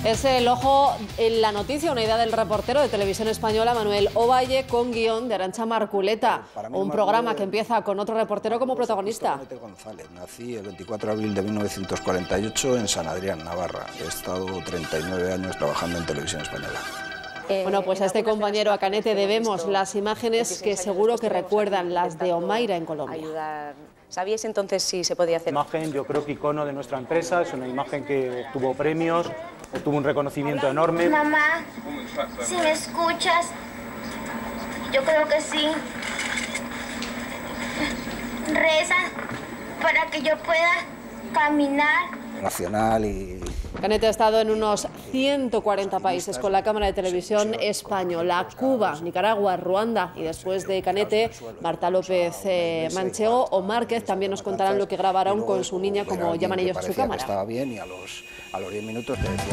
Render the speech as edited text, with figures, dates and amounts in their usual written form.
Es el ojo en la noticia, una idea del reportero de Televisión Española, Manuel Ovalle, con guión de Arantxa Marculeta. Un programa que empieza con otro reportero como protagonista. González. Nací el 24 de abril de 1948 en San Adrián, Navarra. He estado 39 años trabajando en Televisión Española. Bueno, pues a este compañero, a Canete, debemos las imágenes que seguro que recuerdan, las de Omaira en Colombia. ¿Sabíais entonces si se podía hacer? Imagen, yo creo que icono de nuestra empresa, es una imagen que obtuvo premios, obtuvo un reconocimiento enorme. Mamá, si me escuchas, yo creo que sí. Reza para que yo pueda caminar. Nacional y... Canete ha estado en unos 140 países con la cámara de televisión española, Cuba, Nicaragua, Ruanda, y después de Canete, Marta López Manchego o Márquez también nos contarán lo que grabaron con su niña, como llaman ellos a su cámara. Estaba bien y a los 10 minutos te decía...